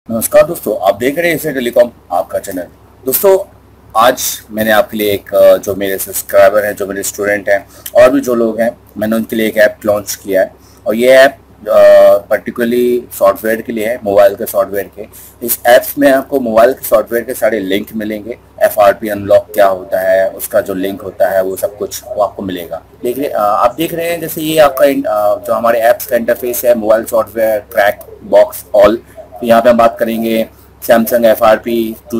नमस्कार दोस्तों, आप देख रहे हैं एशिया टेलीकॉम आपका चैनल। दोस्तों, आज मैंने आपके लिए एक जो मेरे सब्सक्राइबर हैं, जो मेरे स्टूडेंट हैं और भी जो लोग हैं, मैंने उनके लिए एक ऐप लॉन्च किया है। और ये ऐप पर्टिकुलरली सॉफ्टवेयर के लिए है, मोबाइल के सॉफ्टवेयर के। इस ऐप्स में आपको मोबाइल के सॉफ्टवेयर के सारे लिंक मिलेंगे। FRP अनलॉक क्या होता है, उसका जो लिंक होता है, वो सब कुछ वो आपको मिलेगा। आप देख रहे हैं जैसे ये आपका जो हमारे ऐप्स का इंटरफेस है, mobile software crack box all. तो यहाँ पे हम बात करेंगे सैमसंग FRP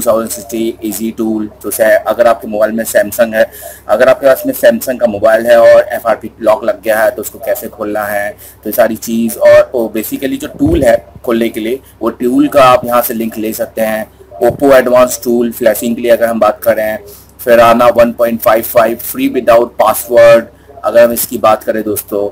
2060 इजी टूल। तो अगर आपके मोबाइल में सैमसंग है, अगर आपके पास में सैमसंग का मोबाइल है और FRP लॉक लग गया है तो उसको कैसे खोलना है, तो ये सारी चीज़। और बेसिकली जो टूल है खोलने के लिए, वो टूल का आप यहाँ से लिंक ले सकते हैं। ओप्पो एडवांस टूल फ्लैशिंग के लिए अगर हम बात करें, फिराना 1.55 फ्री विदाउट पासवर्ड। अगर हम इसकी बात करें दोस्तों,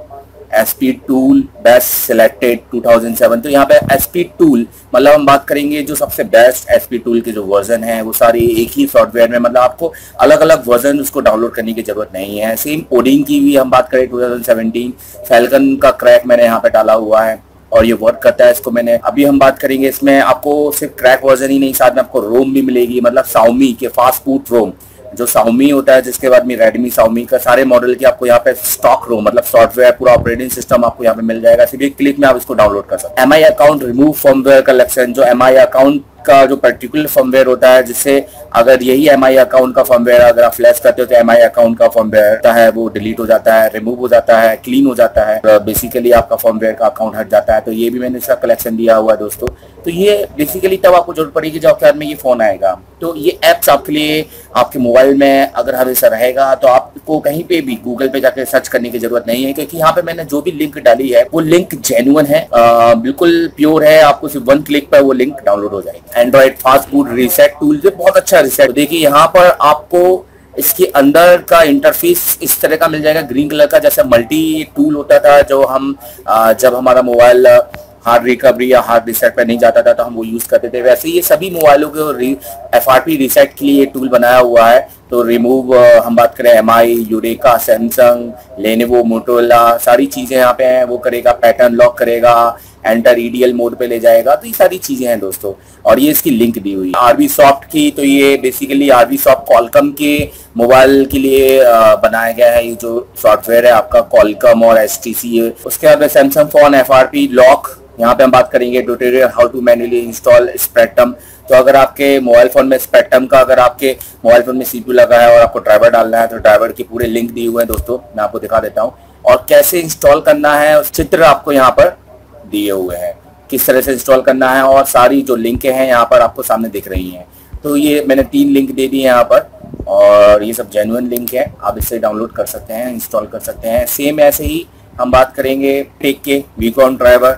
SP टूल बेस्ट सिलेक्टेड 2007। तो यहाँ पे SP टूल मतलब हम बात करेंगे जो सबसे बेस्ट SP टूल के जो वर्जन है वो सारे एक ही सॉफ्टवेयर में, मतलब आपको अलग अलग वर्जन उसको डाउनलोड करने की जरूरत नहीं है। सेम ओडिन की भी हम बात करें 2017 फैल्कन का क्रैक मैंने यहाँ पे डाला हुआ है और ये वर्क करता है। इसको मैंने अभी हम बात करेंगे, इसमें आपको सिर्फ क्रैक वर्जन ही नहीं, साथ में आपको रोम भी मिलेगी, मतलब Xiaomi के फास्ट बूट रोम जो Xiaomi होता है, जिसके बाद में Redmi Xiaomi का सारे मॉडल की आपको यहाँ पे स्टॉक रोम मतलब सॉफ्टवेयर पूरा ऑपरेटिंग सिस्टम आपको यहाँ पे मिल जाएगा। सिर्फ एक क्लिक में आप इसको डाउनलोड कर सकते हैं। MI account remove firmware collection, जो MI अकाउंट का जो पर्टिकुलर फर्मवेयर होता है, जिससे अगर यही MI अकाउंट का फर्मवेयर अगर आप फ्लैश करते हो तो MI अकाउंट का फर्मवेयर होता है वो डिलीट हो जाता है, रिमूव हो जाता है, क्लीन हो जाता है, बेसिकली आपका फर्मवेयर का अकाउंट हट जाता है। तो ये भी मैंने इसका कलेक्शन दिया हुआ है दोस्तों। तो ये बेसिकली तब आपको जरूरत पड़ेगी जब आपके हाथ में ये फोन आएगा। तो ये एप्स आपके लिए आपके मोबाइल में अगर हमेशा रहेगा तो आपको कहीं पे भी गूगल पे जाकर सर्च करने की जरूरत नहीं है, क्योंकि यहाँ पे मैंने जो भी लिंक डाली है वो लिंक जेन्युइन है, बिल्कुल प्योर है। आपको सिर्फ 1 क्लिक पर वो लिंक डाउनलोड हो जाएगी। Android fast boot reset tool, ये बहुत अच्छा रीसेट। देखिए यहाँ पर आपको इसके अंदर का इंटरफेस इस तरह का मिल जाएगा, ग्रीन कलर का, जैसे मल्टी टूल होता था जो हम जब हमारा मोबाइल हार्ड रिकवरी या हार्ड रीसेट पर नहीं जाता था तो हम वो यूज करते थे, वैसे ये सभी मोबाइलों के FRP रीसेट के लिए टूल बनाया हुआ है। तो रिमूव हम बात करें MI, Eureka, Samsung, Lenovo, Motorola, सारी चीजें यहाँ पे हैं, वो करेगा। पैटर्न लॉक करेगा, एंटर EDL मोड पे ले जाएगा। तो ये सारी चीजें हैं दोस्तों, और ये इसकी लिंक दी हुई है RV सॉफ्ट की। तो ये बेसिकली RV सॉफ्ट कॉलकम के मोबाइल के लिए बनाया गया है। ये जो सॉफ्टवेयर है आपका कॉलकम और HTC। उसके बाद सैमसंग फोन FRP लॉक, यहाँ पे हम बात करेंगे tutorial how to manually install spectrum. तो अगर आपके मोबाइल फोन में स्पेक्ट्रम का, अगर आपके मोबाइल फोन में CPU लगा है और आपको ड्राइवर डालना है तो ड्राइवर के पूरे लिंक दिए हुए हैं दोस्तों, मैं आपको दिखा देता हूँ। और कैसे इंस्टॉल करना है उस चित्र आपको यहाँ पर दिए हुए हैं, किस तरह से इंस्टॉल करना है, और सारी जो लिंक हैं यहाँ पर आपको सामने दिख रही हैं। तो ये मैंने 3 लिंक दे दी है यहाँ पर, और ये सब जेन्युइन लिंक है, आप इससे डाउनलोड कर सकते हैं, इंस्टॉल कर सकते हैं। सेम ऐसे ही हम बात करेंगे टेक के वीकॉन ड्राइवर,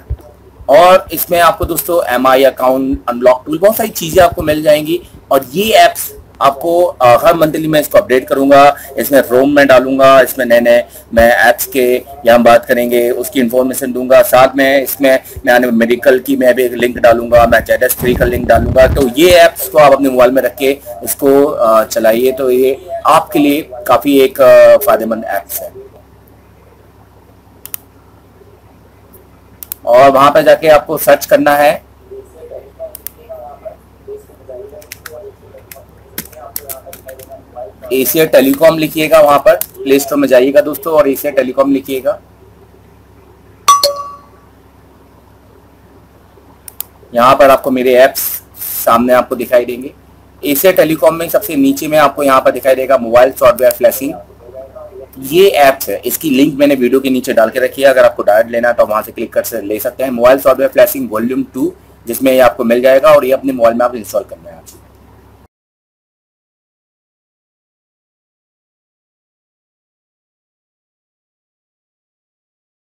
और इसमें आपको दोस्तों MI अकाउंट अनलॉक टूल, बहुत सारी चीजें आपको मिल जाएंगी। और ये एप्स आपको हर मंथली मैं इसको अपडेट करूंगा, इसमें रोम में डालूंगा, इसमें नए नए मैं ऐप्स के यहाँ हम बात करेंगे उसकी इन्फॉर्मेशन दूंगा। साथ में इसमें मैं मेडिकल की मैं भी एक लिंक डालूंगा, मैं ZS3 का लिंक डालूंगा। तो ये ऐप्स को आप अपने मोबाइल में रख के इसको चलाइए, तो ये आपके लिए काफी एक फायदेमंद ऐप्स है। और वहां पर जाके आपको सर्च करना है एशिया टेलीकॉम, लिखिएगा वहां पर प्ले स्टोर में जाइएगा दोस्तों और एशिया टेलीकॉम लिखिएगा। यहाँ पर आपको मेरे ऐप्स सामने आपको दिखाई देंगे। एशिया टेलीकॉम में सबसे नीचे में आपको यहाँ पर दिखाई देगा मोबाइल सॉफ्टवेयर फ्लैशिंग, ये ऐप्स है। इसकी लिंक मैंने वीडियो के नीचे डाल के रखी है, अगर आपको डायरेक्ट लेना है तो वहां से क्लिक कर ले सकते हैं। मोबाइल सॉफ्टवेयर फ्लैशिंग वॉल्यूम 2, जिसमें ये आपको मिल जाएगा और ये अपने मोबाइल में आप इंस्टॉल करना है।